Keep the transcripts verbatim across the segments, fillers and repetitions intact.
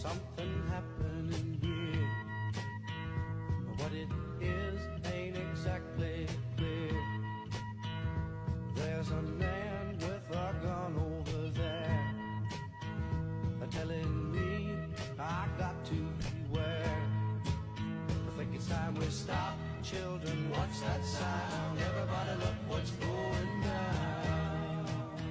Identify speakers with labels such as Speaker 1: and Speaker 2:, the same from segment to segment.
Speaker 1: something happening here. What it is ain't exactly clear. There's a man with a gun over there, telling me I got to beware. I think it's time we stop. Children, watch that sound. Everybody look what's going down.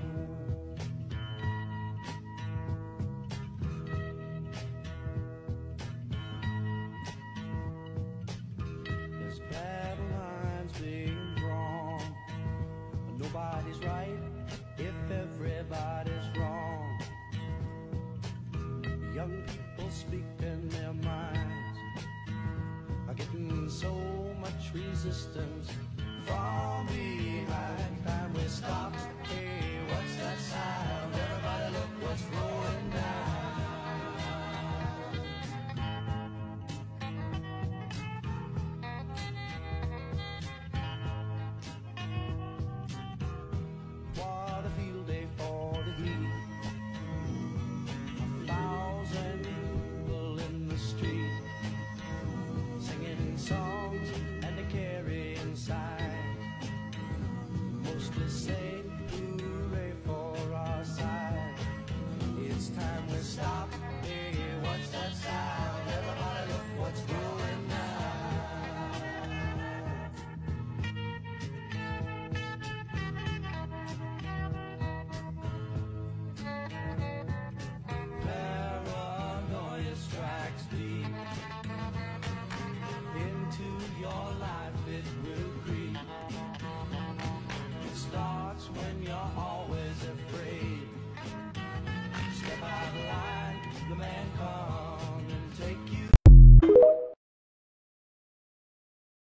Speaker 1: There's battle lines being drawn. Nobody's right if everybody's wrong. Young people speaking their minds are getting so much resistance from behind. Time we stop.